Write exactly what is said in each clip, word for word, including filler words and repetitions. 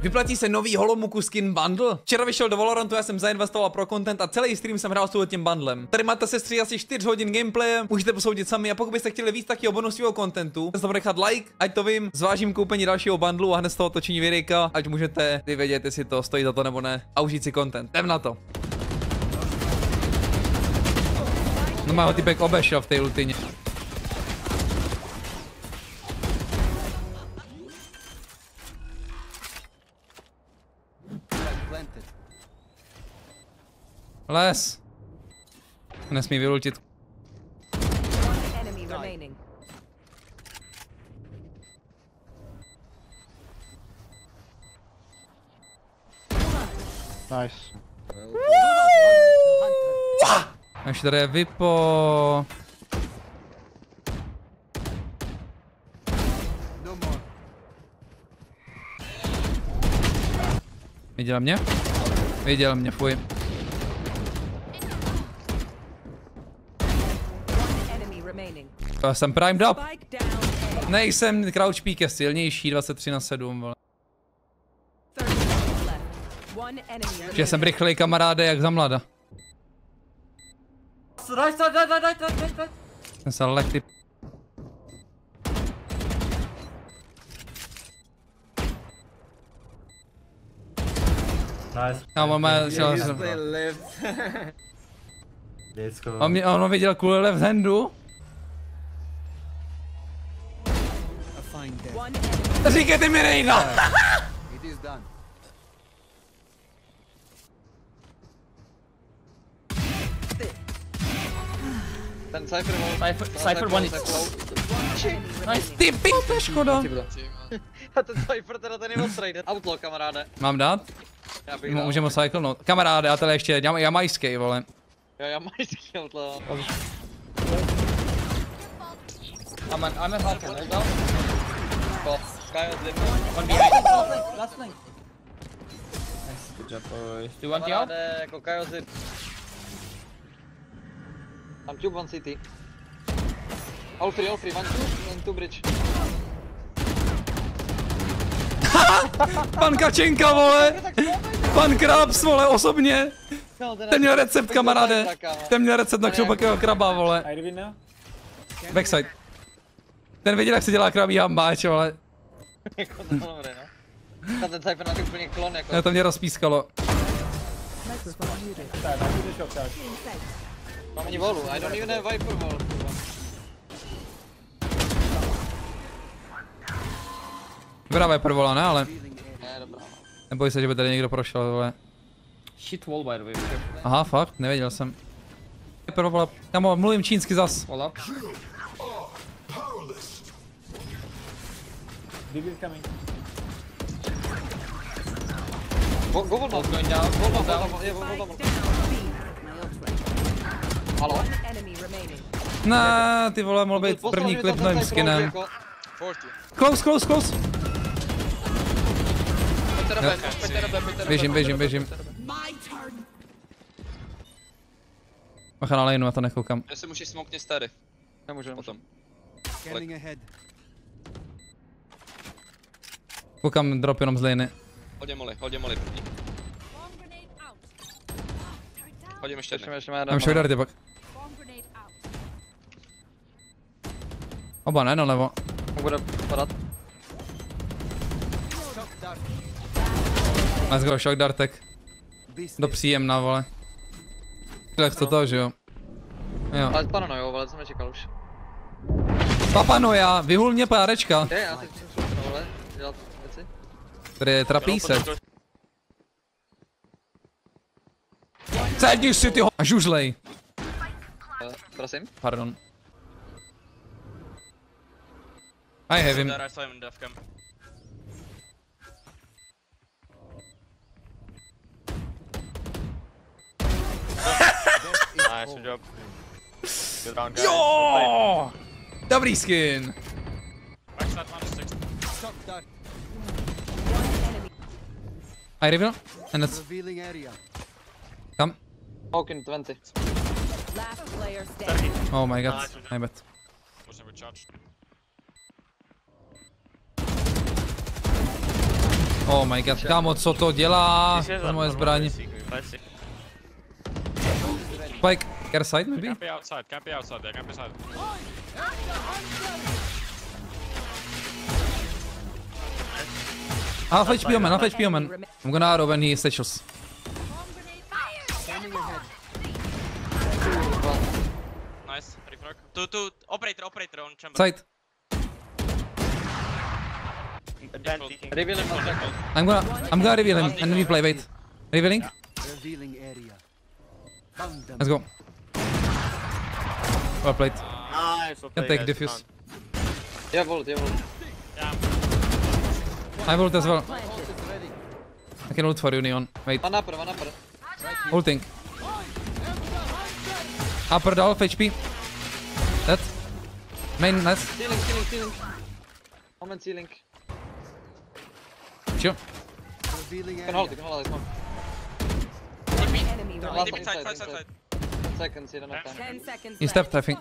Vyplatí se nový Holomuku skin bundle? Včera vyšel do Valorantu, já jsem zainvestoval pro content a celý stream jsem hrál s tím bundlem. Tady máte sestří asi čtyři hodin gameplaye, můžete posoudit sami a pokud byste chtěli víc takového bonusového contentu, tak nechat like, ať to vím, zvážím koupení dalšího bundlu a hned z toho točení videjka, ať můžete vy vědět, jestli to stojí za to nebo ne a užít si content. Jdem na to. No má ho typek obešel v té lutině. Les. Nesmí vylultit. Nice. Ještě tady je Vipo. Viděl mě? Viděl mě, fuj. Já jsem primed up. Nejsem, crouch peak je silnější, dvacet tři na sedm, vole. Že jsem rychlej, kamaráde, jak za mlada. Jsem se lehty. Nice. Já mám On mě, on viděl kvůli left handu. Říkejte mi Reyna! Ten Cypher wall. Cypher one is... Nice. Ty pik, to je škoda. A ten Cypher teda ten je ostrý, outlaw, kamaráde. Mám dát? Já bych dal. Můžeme cyclenout. Kamaráde, a tady ještě jam, jamajský, vole. Jo, jamajský outlaw. I'm an, I'm a half hold down. Go. Sky was living. One behind. Last lane. Nice, good job boys. Do you want the out? Kamaráde, jako Kajo zip. Tam tube, one city. All free, all free, one two, one two bridge. Pan Kačenka, vole! Pan Krabs, vole, osobně! Ten měl recept, kamaráde! Ten měl recept na kšoupakého kraba, vole. Backside. Ten věděl, jak se dělá krabí hambáč, vole. Jako to dobré, no. Ten Cypher na ty úplně klon, jako. Já to mě rozpískalo. Mám ani wallu, I don't even have Viper wall. Dobrá Viper vola, ne, ale... Ne, dobrá. Neboj se, že by tady někdo prošel, vole. Shit wall by the way. Aha, fakt, nevěděl jsem. Viper vola, kamo, mluvím čínsky zas. Wall up. Go, go wall down. Going down. Go wall down, je, go wall down. Halo? Ne, ty vole, mohl být první klip novým skinem. Close, close, close! Běžím, běžím, běžím. Bacha na lineu, já to nekoukám. Já se můžeš smokně stary. Nemůžu potom. Koukám drop jenom z liney. Hodě moli, hodě moli první. Hodím ještě jednou. Mám shock darty pak. Oba ne, no levo. Bude padat. Let's go, shock dartek. Do příjemná, vole. Lehce to, že jo. Jo. Ale paranojo, ale jsem nečekal už. Papanoja, vyhul mě párečka. Je, já teď jsem šel na vole, dělat věci. Tady je trapísek. Sedni si ty ho... A žužlej. Uh, prosím? Pardon. I have him. Nice job. Good round, guys. Jo! Dobrý skin. I reveal. And it's... Come. Hawkin twenty. Oh my god, I bet. Oh my god, kámo, co to dělá? To je moje zbraň. Spike, care side maybe? Can't be outside, can't be outside, there can't be side. Half H P omen, half H P omen. I'm gonna arrow when he satchels. Nice, refrag. To, to, operator, operator on chamber. Side. Reveal him on second. I'm gonna, I'm gonna reveal him and then we play, wait. Revealing? Revealing area. Found them. Let's go. Well played. Nice, Can take diffuse. Yeah, vault, yeah, vault. Yeah. I ult as well. I can ult for you, Neon. Wait. One upper, one upper. Ulting. Upper half H P. Dead. Main, nice. Ceiling, ceiling, ceiling. Omen ceiling. Chill. Revealing You can hold, area. you can hold this one. Enemy Last remaining. Deep one inside, inside, side, side, inside. side. Ten seconds, you don't have time. Ten seconds He left. stepped, I think.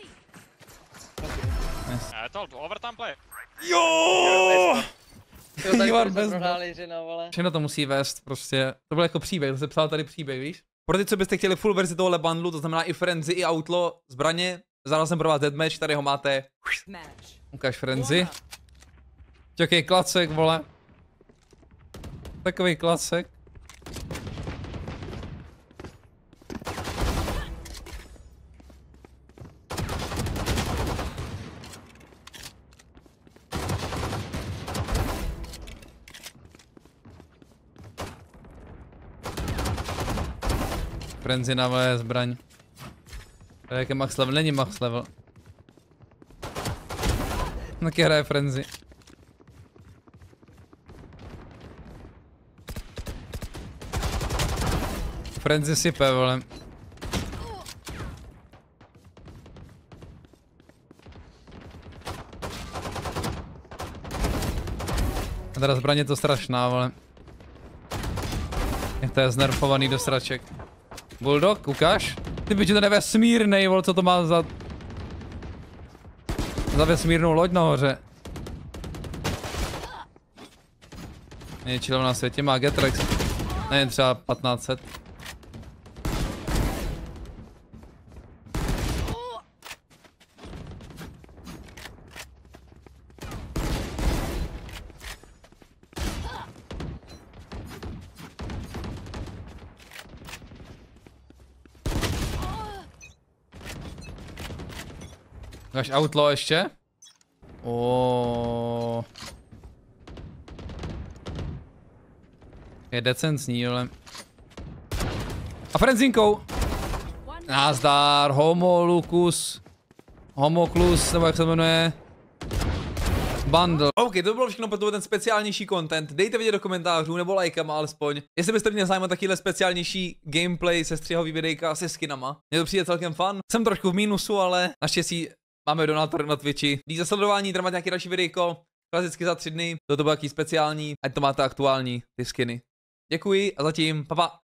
Yeah, I told, overtime play. Jo! Jo, tady You are jsme best, prohráli, že no, vole. Všechno to musí vést, prostě. To bylo jako příběh, to se psal tady příběh, víš? Pro ty, co byste chtěli full verzi tohohle bundlu, to znamená i Frenzy, i Outlaw, zbraně, zadal jsem pro vás deathmatch, tady ho máte. Match. Ukáž Frenzy. Jaký klacek, vole. Takový klacek. Frenzy na V zbraň. To je jaký max level, není max level. Taky hraje Frenzy. Frenzy sype, vole. A teda zbraň je to strašná, vole. Jak to je znerfovaný do sraček. Bulldog, ukáž? Ty byč, to nevesmírnej, vole, co to má za... Za vesmírnou loď nahoře. Nejčilou na světě, má Getrex. Ne, třeba patnáct set. Máš Outlaw ještě? Oh. Je decentní, ale. A Frenzinkou! Nazdar, Homo Lucus. Homoklus, nebo jak se jmenuje. Bundle. OK, to bylo všechno pro ten speciálnější content. Dejte vědět do komentářů, nebo lajkama alespoň. Jestli byste mě zajímal takovýhle speciálnější gameplay se střihový videjka se skinama. Mně to přijde celkem fun. Jsem trošku v mínusu, ale naštěstí máme donátor na Twitchi. Díky za sledování, tady máte nějaký další videjko. Klasicky za tři dny. Toto bylo jaký speciální, ať to máte aktuální, ty skiny. Děkuji a zatím, pa pa.